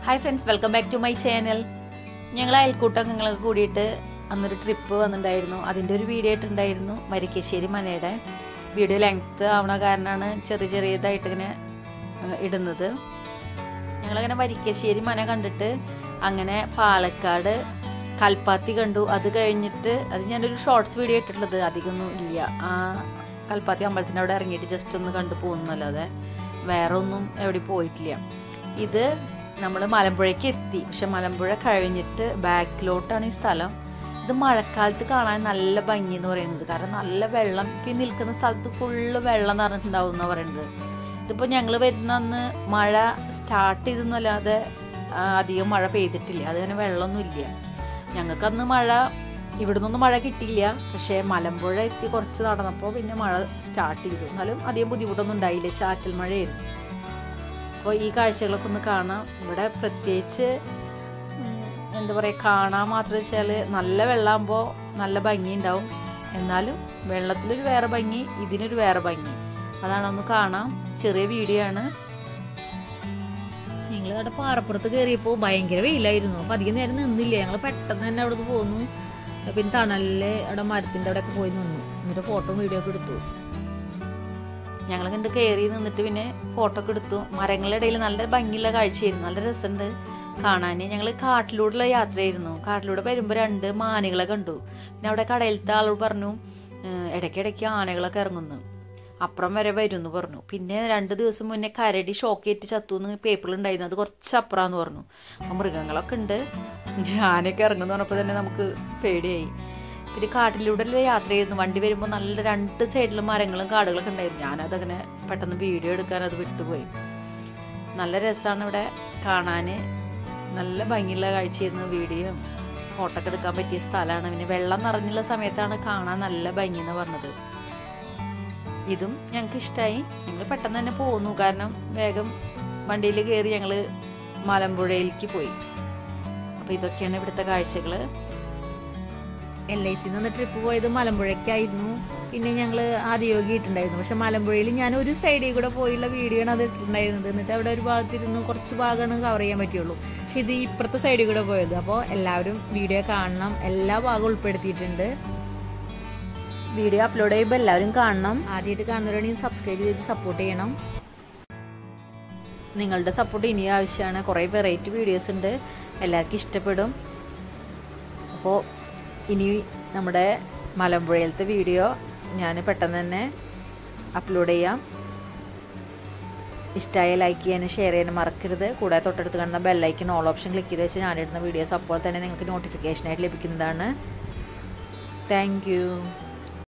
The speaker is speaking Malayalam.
Hi friends, welcome back to my channel. ഞങ്ങൾ അയൽക്കൂട്ടങ്ങളൊക്കെ കൂടിയിട്ട് അന്നൊരു ട്രിപ്പ് വന്നിട്ടുണ്ടായിരുന്നു. അതിൻ്റെ ഒരു വീഡിയോ ആയിട്ടുണ്ടായിരുന്നു. മരിക്കശ്ശേരി മനയുടെ വീഡിയോ ലെങ്ത്ത് ആവണ കാരണമാണ് ചെറിയതായിട്ട് ഇങ്ങനെ ഇടുന്നത്. ഞങ്ങളങ്ങനെ മരിക്കശ്ശേരി മന കണ്ടിട്ട് അങ്ങനെ പാലക്കാട് കൽപ്പാത്തി കണ്ടു. അത് കഴിഞ്ഞിട്ട് അത് ഞാനൊരു ഷോർട്സ് വീഡിയോ ഇട്ടിട്ടുള്ളത്, അധികമൊന്നും ഇല്ല. ആ കൽപ്പാത്തി അമ്പലത്തിൻ്റെ അവിടെ ഇറങ്ങിയിട്ട് ജസ്റ്റ് ഒന്ന് കണ്ടു പോകുന്നല്ലാതെ വേറെ ഒന്നും എവിടെ പോയിട്ടില്ല. ഇത് നമ്മൾ മലമ്പുഴയ്ക്ക് എത്തി. പക്ഷെ മലമ്പുഴ കഴിഞ്ഞിട്ട് ബാക്കിലോട്ടാണ് ഈ സ്ഥലം. ഇത് മഴക്കാലത്ത് കാണാൻ നല്ല ഭംഗി എന്ന് പറയുന്നത്. കാരണം നല്ല വെള്ളം, ഈ നിൽക്കുന്ന സ്ഥലത്ത് ഫുള്ള് വെള്ളം നിറഞ്ഞിട്ടുണ്ടാവും എന്നാണ് പറയുന്നത്. ഇതിപ്പോൾ ഞങ്ങൾ വരുന്ന അന്ന് മഴ സ്റ്റാർട്ട് ചെയ്തെന്നല്ലാതെ അധികം മഴ പെയ്തിട്ടില്ല. അതിങ്ങനെ വെള്ളമൊന്നും ഇല്ല. ഞങ്ങൾക്കന്ന് മഴ ഇവിടെ നിന്നൊന്നും മഴ കിട്ടിയില്ല. പക്ഷേ മലമ്പുഴ എത്തി കുറച്ച് നടന്നപ്പോൾ പിന്നെ മഴ സ്റ്റാർട്ട് ചെയ്തു. എന്നാലും അധികം ബുദ്ധിമുട്ടൊന്നും ഉണ്ടായില്ല. ചാറ്റൽ മഴയായിരുന്നു. അപ്പോൾ ഈ കാഴ്ചകളൊക്കെ ഒന്ന് കാണാം. ഇവിടെ പ്രത്യേകിച്ച് എന്താ പറയുക, കാണാൻ മാത്രം വെച്ചാൽ നല്ല വെള്ളമാകുമ്പോൾ നല്ല ഭംഗി ഉണ്ടാവും. എന്നാലും വെള്ളത്തിലൊരു വേറെ ഭംഗി, ഇതിനൊരു വേറെ ഭംഗി. അതാണ് ഒന്ന് കാണാം. ചെറിയ വീഡിയോ ആണ്. ഞങ്ങൾ അവിടെ പാറപ്പുറത്ത് കയറിയപ്പോൾ ഭയങ്കര വെയിലായിരുന്നു. അപ്പോൾ അധികം നേരം നിന്നില്ല. ഞങ്ങൾ പെട്ടെന്ന് തന്നെ അവിടെ നിന്ന് പോന്നു. പിന്നെ തണലിൽ അവിടെ മരത്തിൻ്റെ അവിടെയൊക്കെ പോയി നിന്നു. എന്നിട്ട് ഫോട്ടോ വീഡിയോ ഒക്കെ എടുത്തു. ഞങ്ങൾ കണ്ട് കയറി നിന്നിട്ട് പിന്നെ ഫോട്ടോ ഒക്കെ എടുത്തു. മരങ്ങളുടെ ഇടയിൽ നല്ല ഭംഗിയുള്ള കാഴ്ചയായിരുന്നു. നല്ല രസമുണ്ട് കാണാൻ. ഞങ്ങൾ കാട്ടിലൂടെയുള്ള യാത്രയായിരുന്നു. കാട്ടിലൂടെ വരുമ്പോൾ 2 മാനുകളെ കണ്ടു. പിന്നെ അവിടെ കടയിലത്തെ ആളോട് പറഞ്ഞു ഇടയ്ക്കിടയ്ക്ക് ആനകളൊക്കെ ഇറങ്ങുന്നു, അപ്പുറം വരെ വരും എന്ന് പറഞ്ഞു. പിന്നെ 2 ദിവസം മുന്നേ കരടി ഷോക്കേറ്റ് ചത്തു എന്ന് പേപ്പറിലുണ്ടായിരുന്നു. അത് കുറച്ച് അപ്പുറമാണെന്ന് പറഞ്ഞു. അപ്പോൾ മൃഗങ്ങളൊക്കെ ഉണ്ട്, ആനയൊക്കെ ഇറങ്ങുന്നു പറഞ്ഞപ്പോൾ തന്നെ നമുക്ക് പേടിയായി. പിന്നെ കാട്ടിലൂടെ യാത്ര ചെയ്യുന്നു. വണ്ടി വരുമ്പോൾ നല്ല 2 സൈഡിലും മരങ്ങളും കാടുകളൊക്കെ ഉണ്ടായിരുന്നു. ഞാനതങ്ങനെ പെട്ടെന്ന് വീഡിയോ എടുക്കാൻ അത് വിട്ടുപോയി. നല്ല രസമാണ് ഇവിടെ കാണാൻ. നല്ല ഭംഗിയുള്ള കാഴ്ചയായിരുന്നു. വീഡിയോ ഫോട്ടോ ഒക്കെ എടുക്കാൻ പറ്റിയ സ്ഥലമാണ്. പിന്നെ വെള്ളം നിറഞ്ഞുള്ള സമയത്താണ് കാണാൻ നല്ല ഭംഗി എന്ന് പറഞ്ഞത്. ഇതും ഞങ്ങൾക്ക് ഇഷ്ടമായി. ഞങ്ങൾ പെട്ടെന്ന് തന്നെ പോന്നു. കാരണം വേഗം വണ്ടിയിൽ കയറി ഞങ്ങൾ മലമ്പുഴയിലേക്ക് പോയി. അപ്പോൾ ഇതൊക്കെയാണ് ഇവിടുത്തെ കാഴ്ചകൾ. LIC നിന്ന് ട്രിപ്പ് പോയത് മലമ്പുഴയ്ക്കായിരുന്നു. പിന്നെ ഞങ്ങൾ ആദിയോഗി ഇട്ടുണ്ടായിരുന്നു. പക്ഷെ മലമ്പുഴയിൽ ഞാൻ ഒരു സൈഡിൽ കൂടെ പോയുള്ള വീഡിയോ ആണ് അത് ഇട്ടിട്ടുണ്ടായിരുന്നത്. എന്നിട്ട് അവിടെ ഒരു ഭാഗത്തിരുന്ന് കുറച്ച് ഭാഗമാണ് കവർ ചെയ്യാൻ പറ്റുള്ളൂ. പക്ഷെ ഇത് ഇപ്പുറത്തെ സൈഡിൽ കൂടെ പോയത്. അപ്പോൾ എല്ലാവരും വീഡിയോ കാണണം. എല്ലാ ഭാഗവും ഉൾപ്പെടുത്തിയിട്ടുണ്ട്. വീഡിയോ അപ്ലോഡ് ചെയ്യുമ്പോൾ എല്ലാവരും കാണണം. ആദ്യമായിട്ട് കാണുന്നവരാണെങ്കിൽ സബ്സ്ക്രൈബ് ചെയ്ത് സപ്പോർട്ട് ചെയ്യണം. നിങ്ങളുടെ സപ്പോർട്ട് ഇനിയും ആവശ്യമാണ്. കുറേ വെറൈറ്റി വീഡിയോസ് ഉണ്ട്, എല്ലാവർക്കും ഇഷ്ടപ്പെടും. അപ്പോൾ ഇനി നമ്മുടെ മലമ്പുഴയിലത്തെ വീഡിയോ ഞാൻ പെട്ടെന്ന് തന്നെ അപ്ലോഡ് ചെയ്യാം. ഇഷ്ടമായ ലൈക്ക് ചെയ്യാനും ഷെയർ ചെയ്യാനും മറക്കരുത്. കൂടാതെ തൊട്ടടുത്ത് കാണുന്ന ബെല്ലൈക്കൺ ഓൾ ഓപ്ഷൻ ക്ലിക്ക് ചെയ്ത് വെച്ച് ഞാനിടുന്ന വീഡിയോസ് അപ്പോൾ തന്നെ നിങ്ങൾക്ക് നോട്ടിഫിക്കേഷനായിട്ട് ലഭിക്കുന്നതാണ്. Thank U.